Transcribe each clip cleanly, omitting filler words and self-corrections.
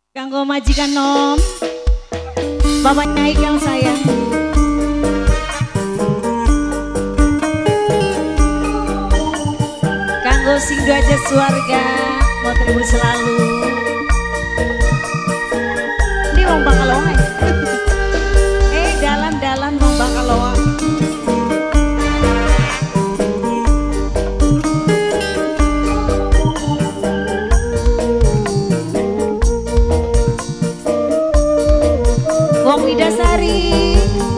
Kanggo majikan nom, bapaknya Ikang sayang. Kanggo sing aja suarga, mau terima selalu. Ini mau bakaloa. Dalan-dalan mau bakaloa. Wong Widasari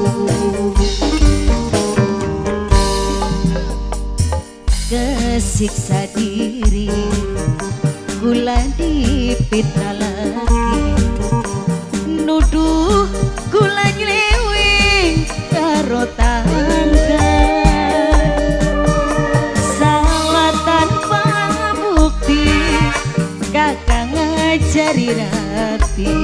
kesiksa diri gula dipitnah lagi nuduh gula nyeleweng karo tangga salah tanpa bukti kakak ngajari rapi.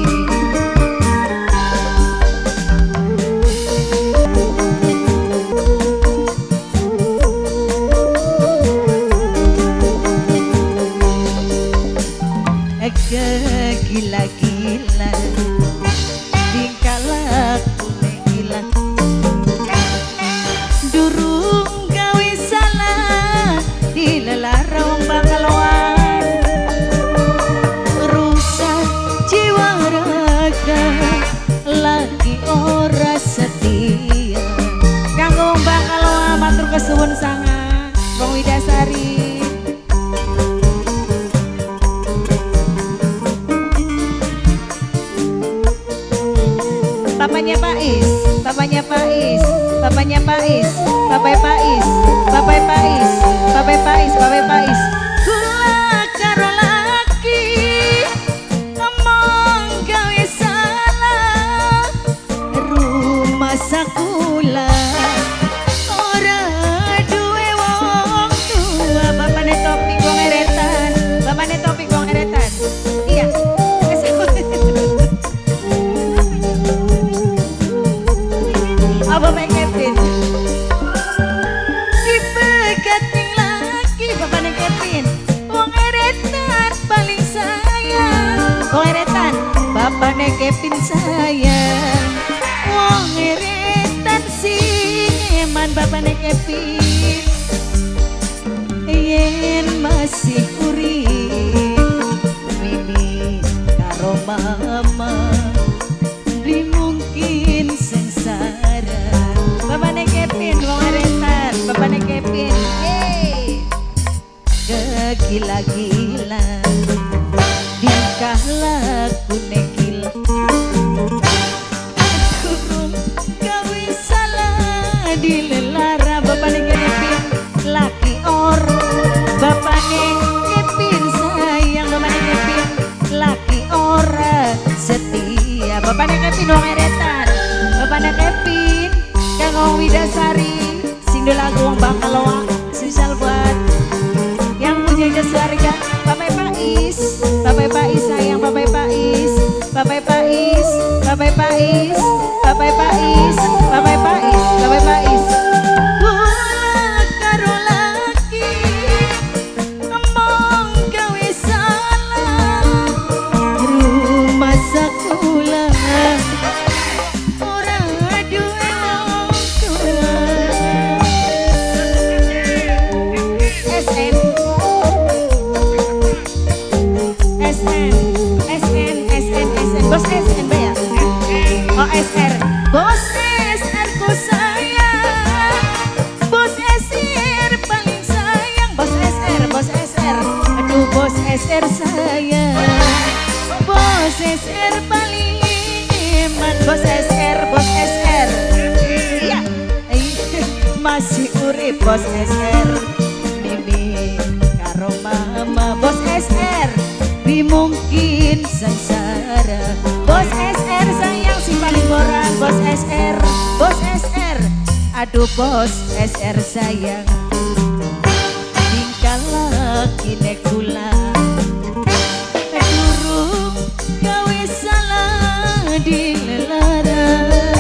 Gila-gila tingkah lakune gila durung gawe salah dilelarong bakaloan rusak jiwa raga lagi ora setia kanggo bakaloa matur kesuwun sangat Wong Widasari. Bapaknya Pais, bapaknya Pais, bapaknya Pais, bapak Pais, bapak Pais, bapak Pais, bapak Pais. Kula karo laki ngomong gawe salah rumah sakula ora duwe wong tua bapaknya topik wong eretan, bapaknya topik wong eretan. Iya. Apa Mek Kevin? Dipegating lagi bapaknya Kevin. Wong eretan paling sayang. Wong eretan bapaknya Kevin sayang. Wong eretan sing eman bapaknya Kevin. Yen masih urip mimi karo mama dimungkin sengsara. Bapaknya Kevin, wong eretan, bapaknya Kevin, kegila-gila, tingkah lakune gila, durung gawe salah dilelara. Bapaknya Kevin, laki orang, bapaknya Kevin sayang, bapaknya Kevin, laki orang setia. Bapaknya Kevin, wong eretan, bapaknya Kevin. Kanggo Widasari, sing lagu wong bakaloa, spesial buat yang punya jasa harga. Bapak Pais, Bapak Pais sayang, Bapak Pais, Bapak Pais, Bapak Pais, Bapak Pais, Bapak Pais, Bapak Pais. Gula karo laki ngomong gawe salah rumah sakula. Bos SN bayar. Oh SR, bos SR ku sayang, bos SR paling sayang, bos SR, bos SR, aduh bos SR sayang, bos SR paling eman, bos SR, bos SR, iya, masih urip bos SR, mimi karo mama, bos SR, mungkin sengsara. Bos SR sayang si paling boran. Bos SR, bos SR, aduh bos SR sayang. Tingkah lakine kula durung gawe salah dilelara.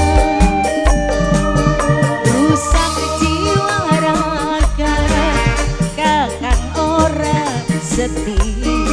Rusak jiwa raga kakang ora setia.